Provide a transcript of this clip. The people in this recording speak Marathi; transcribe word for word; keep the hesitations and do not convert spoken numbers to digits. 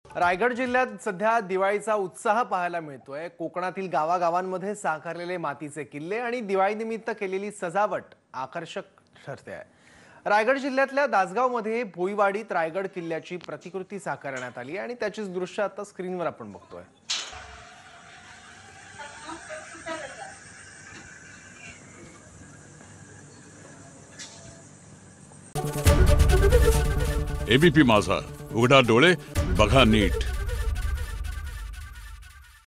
रायगड जिल्ह्यात सध्या दिवाळीचा उत्साह पाहायला मिळतोय। कोकणातील गावागावांमध्ये साकारलेले मातीचे किल्ले आणि दिवाळीनिमित्त केलेली सजावट आकर्षक ठरते आहे। रायगड जिल्ह्यातल्या दासगावमध्ये भोईवाडीत रायगड किल्ल्याची प्रतिकृती साकारण्यात आली आणि त्याचीच दृश्य आता स्क्रीनवर आपण बघतोय। एबीपी माझा, उघडा डोळे बघा नीट।